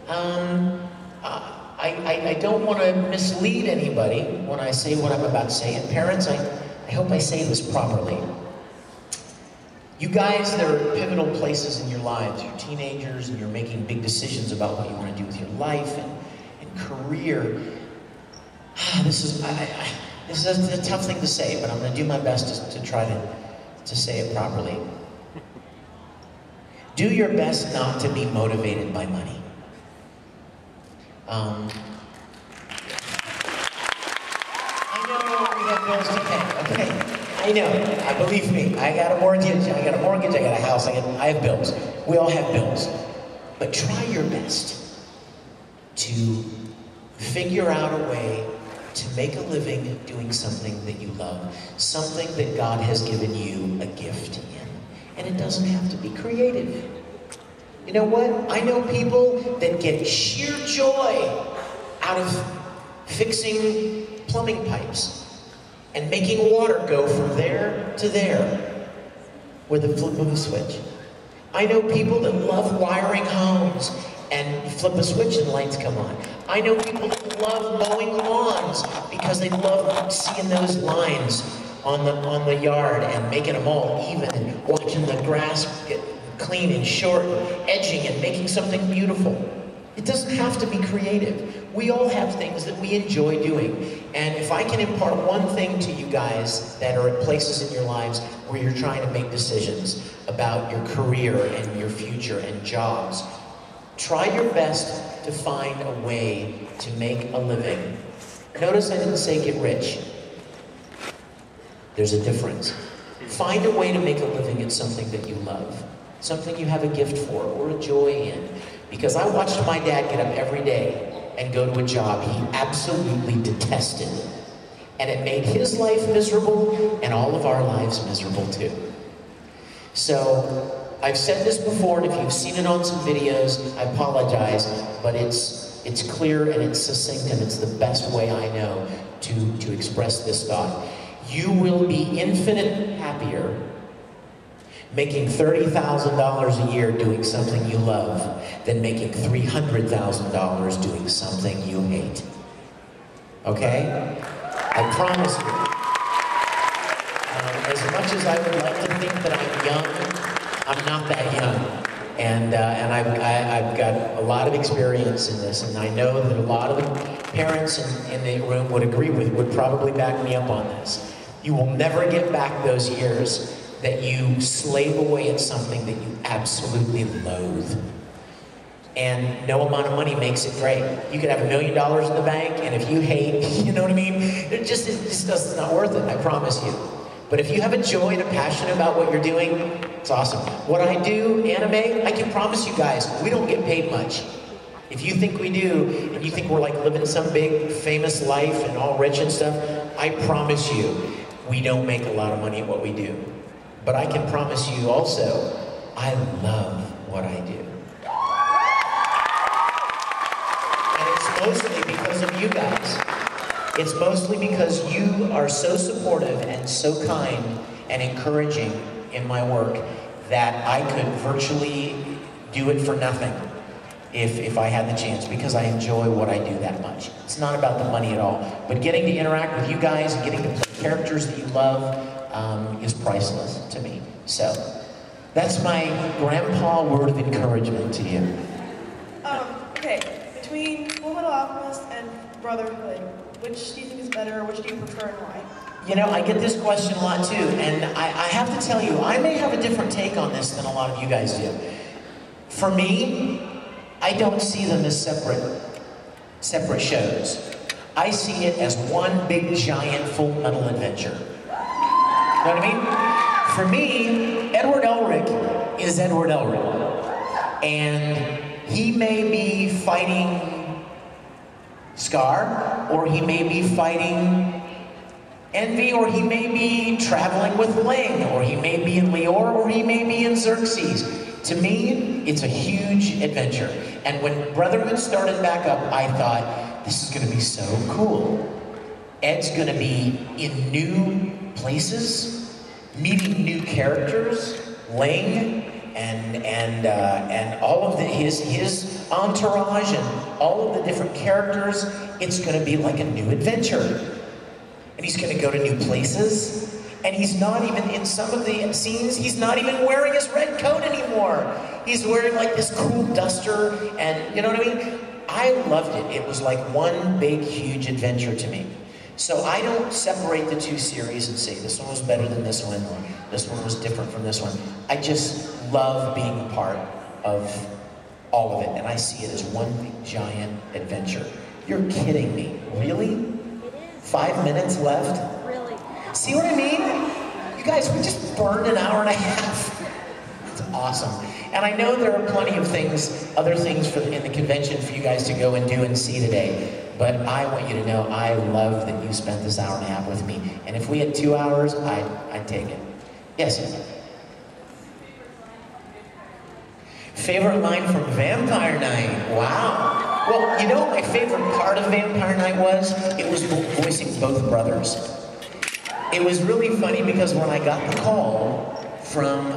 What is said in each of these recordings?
I don't want to mislead anybody when I say what I'm about to say. And parents, I hope I say this properly. You guys, there are pivotal places in your lives. You're teenagers and you're making big decisions about what you want to do with your life and career. This is a tough thing to say, but I'm going to do my best to try to say it properly. Do your best not to be motivated by money. I know we have bills to pay, okay? I know, believe me, I got a mortgage, I got a house, I have bills. We all have bills. But try your best to figure out a way to make a living doing something that you love, something that God has given you a gift in. And it doesn't have to be creative. You know what? I know people that get sheer joy out of fixing plumbing pipes and making water go from there to there with the flip of a switch. I know people that love wiring homes and flip a switch and lights come on. I know people that love mowing lawns because they love seeing those lines on the yard and making them all even and watching the grass get clean and short, edging and making something beautiful. It doesn't have to be creative. We all have things that we enjoy doing. And if I can impart one thing to you guys that are at places in your lives where you're trying to make decisions about your career and your future and jobs, try your best to find a way to make a living. Notice I didn't say get rich. There's a difference. Find a way to make a living at something that you love, something you have a gift for or a joy in. Because I watched my dad get up every day and go to a job he absolutely detested. And it made his life miserable and all of our lives miserable too. So, I've said this before, and if you've seen it on some videos, I apologize, but it's clear and it's succinct and it's the best way I know to express this thought. You will be infinitely happier making $30,000 a year doing something you love than making $300,000 doing something you hate. Okay? I promise you. As much as I would like to think that I'm young, I'm not that young. And I've got a lot of experience in this, and I know that a lot of the parents in the room would probably back me up on this. You will never get back those years that you slave away at something that you absolutely loathe. And no amount of money makes it great. You could have $1 million in the bank, and if you hate, you know what I mean? It's not worth it, I promise you. But if you have a joy and a passion about what you're doing, it's awesome. What I do, anime, I can promise you guys, we don't get paid much. If you think we do, and you think we're like living some big famous life and all rich and stuff, I promise you, we don't make a lot of money at what we do. But I can promise you also, I love what I do. And it's mostly because of you guys. It's mostly because you are so supportive and so kind and encouraging in my work that I could virtually do it for nothing if I had the chance, because I enjoy what I do that much. It's not about the money at all, but getting to interact with you guys and getting to play characters that you love is priceless to me. So, that's my grandpa word of encouragement to you. Okay, between Fullmetal Alchemist and Brotherhood, which do you think is better, or which do you prefer and why? You know, I get this question a lot too, and I have to tell you, I may have a different take on this than a lot of you guys do. For me, I don't see them as separate shows. I see it as one big giant Full Metal adventure. You know what I mean? For me, Edward Elric is Edward Elric. And he may be fighting Scar, or he may be fighting Envy, or he may be traveling with Ling, or he may be in Lior, or he may be in Xerxes. To me, it's a huge adventure. And when Brotherhood started back up, I thought, this is gonna be so cool. Ed's gonna be in new places, meeting new characters, Ling, and all of his entourage and all of the different characters, it's going to be like a new adventure. And he's going to go to new places. And he's not even, in some of the scenes, he's not even wearing his red coat anymore. He's wearing like this cool duster, and you know what I mean? I loved it. It was like one big, huge adventure to me. So I don't separate the two series and say, this one was better than this one, or this one was different from this one. I just love being a part of all of it, and I see it as one big, giant adventure. You're kidding me. Really? 5 minutes left? See what I mean? You guys, we just burned an hour and a half. It's awesome. And I know there are plenty of things, other things in the convention for you guys to go and do and see today. But I want you to know I love that you spent this hour and a half with me. And if we had 2 hours, I'd take it. Yes? Favorite line from Vampire Night? Wow. Well, you know what my favorite part of Vampire Night was? It was voicing both brothers. It was really funny because when I got the call from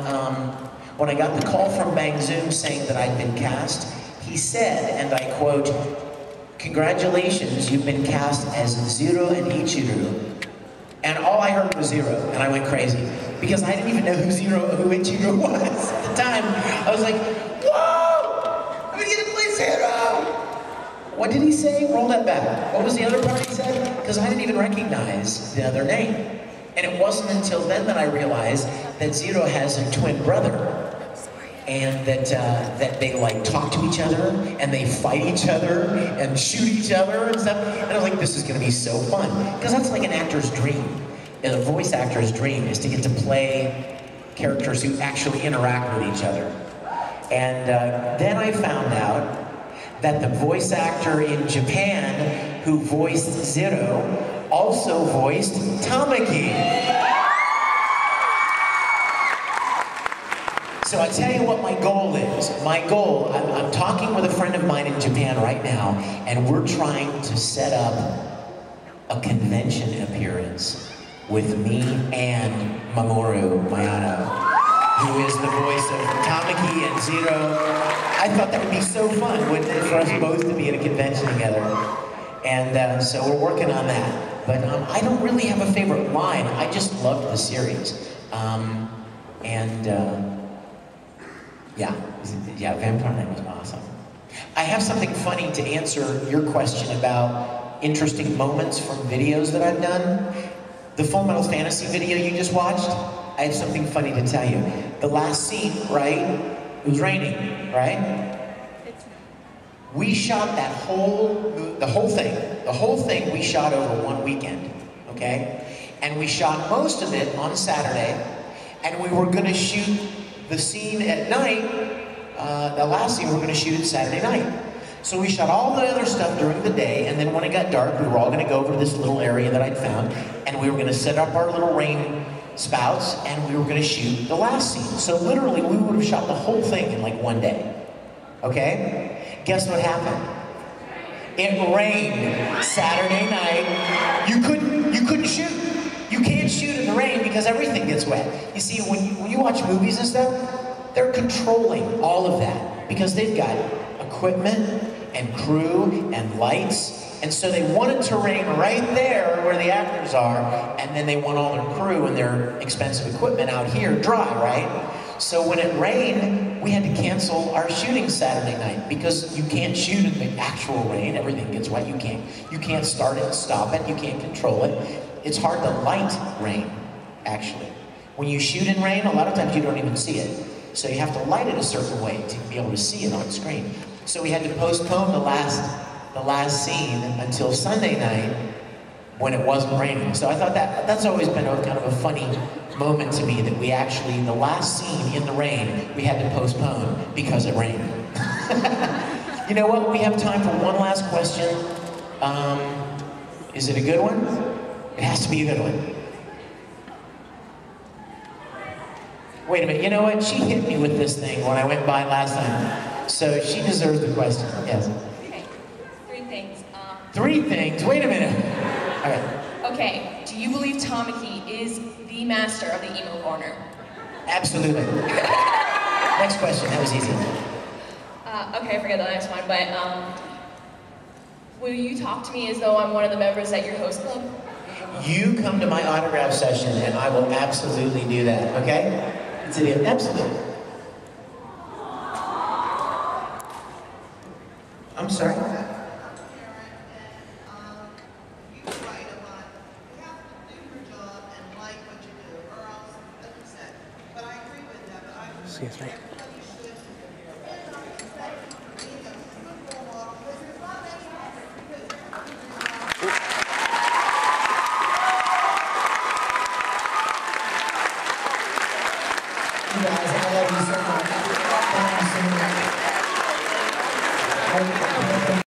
Bang Zoom saying that I'd been cast, he said, and I quote, "Congratulations, you've been cast as Zero and Ichiru." And all I heard was Zero, and I went crazy because I didn't even know who Ichiru was at the time. I was like, "Whoa! I'm gonna get to play Zero!" What did he say? Roll that back. What was the other part he said? Because I didn't even recognize the other name. And it wasn't until then that I realized that Zero has a twin brother, and that they like talk to each other, and they fight each other, and shoot each other and stuff. And I was like, this is going to be so fun, because that's like an actor's dream, and a voice actor's dream is to get to play characters who actually interact with each other. And then I found out that the voice actor in Japan who voiced Zero also voiced Tamaki. So I tell you what my goal is. My goal, I'm talking with a friend of mine in Japan right now, and we're trying to set up a convention appearance with me and Mamoru Mayano, who is the voice of Tamaki and Zero. I thought that would be so fun, wouldn't it, for us both to be at a convention together. And so we're working on that. But I don't really have a favorite line. I just loved the series. Yeah, Vampire Night was awesome. I have something funny to answer your question about interesting moments from videos that I've done. The Full Metal Fantasy video you just watched, I have something funny to tell you. The last scene, right? It was raining, right? We shot the whole thing we shot over one weekend, okay? And we shot most of it on Saturday, and we were gonna shoot the scene at night, the last scene we were gonna shoot Saturday night. So we shot all the other stuff during the day, and then when it got dark, we were all gonna go over to this little area that I'd found, and we were gonna set up our little rain spouts, and we were gonna shoot the last scene. So literally, we would have shot the whole thing in like one day, okay? Guess what happened? It rained Saturday night. You couldn't shoot. You can't shoot in the rain because everything gets wet. You see, when you watch movies and stuff, they're controlling all of that because they've got equipment and crew and lights, and so they want it to rain right there where the actors are, and then they want all their crew and their expensive equipment out here dry, right? So when it rained, we had to cancel our shooting Saturday night because you can't shoot in the actual rain. Everything gets wet. You can't start it, stop it. You can't control it. It's hard to light rain, actually. When you shoot in rain, a lot of times you don't even see it. So you have to light it a certain way to be able to see it on screen. So we had to postpone the last scene until Sunday night when it wasn't raining. So I thought that's always been kind of a funny moment to me, that we actually, the last scene in the rain, we had to postpone because it rained. You know what? We have time for one last question. Is it a good one? It has to be a good one. Wait a minute, you know what? She hit me with this thing when I went by last time. So she deserves the question, yes. Okay, 3 things. 3 things? Wait a minute. All right. Okay, do you believe Tamaki is the master of the emo corner? Absolutely. Next question, that was easy. Okay, I forget the next one, but will you talk to me as though I'm one of the members at your host club? You come to my autograph session and I will absolutely do that, okay? It's a deal. Absolutely. I'm sorry? Excuse me.